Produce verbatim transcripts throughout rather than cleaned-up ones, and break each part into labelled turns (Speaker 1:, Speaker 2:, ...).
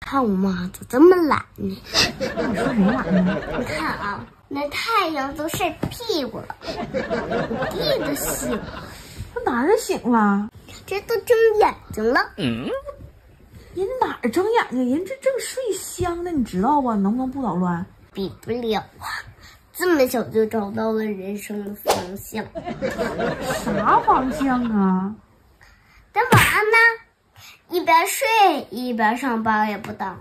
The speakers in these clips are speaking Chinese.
Speaker 1: 看我妈咋这么懒呢？
Speaker 2: 你说谁懒呢？
Speaker 1: 你看啊，那太阳都晒屁股了，我弟都醒了。
Speaker 2: 他哪儿醒了？
Speaker 1: 这都睁眼睛了。
Speaker 2: 嗯，人哪儿睁眼睛？人这正睡香呢，你知道吧？能不能不捣乱？
Speaker 1: 比不了啊！这么小就找到了人生的方向。
Speaker 2: 啥方向啊？
Speaker 1: 等晚安呢，一边睡一边上班也不当。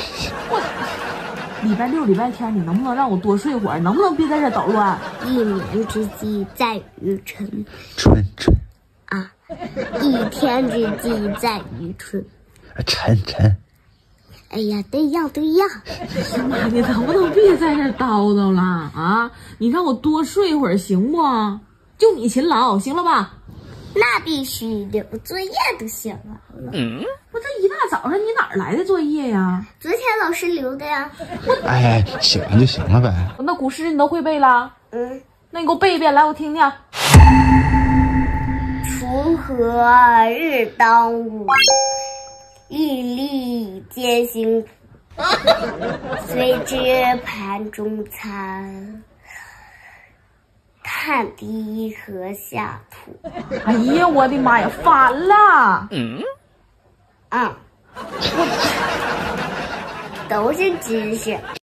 Speaker 2: 礼拜六、礼拜天，你能不能让我多睡会儿？能不能别在这捣乱？
Speaker 1: 一年之计在于春，
Speaker 3: 春春
Speaker 1: 啊，一天之计在于春，
Speaker 3: 晨晨。
Speaker 1: 哎呀，对呀对呀。
Speaker 2: 妈，你能不能别在这叨叨了啊？你让我多睡会儿行不？就你勤劳，行了吧？
Speaker 1: 那必须的，我作业都写完了。
Speaker 2: 嗯，我这一大早上你哪儿来的作业呀？
Speaker 1: 昨天老师留的呀。
Speaker 3: 哎，写完就行了呗。
Speaker 2: 那古诗你都会背了？
Speaker 1: 嗯。
Speaker 2: 那你给我背一遍，来，我听听。
Speaker 1: 锄禾日当午，粒粒皆辛苦。谁知盘中餐，汗滴禾下土。
Speaker 2: 哎呀，我的妈呀，反了！
Speaker 1: 嗯，啊，我都是知识。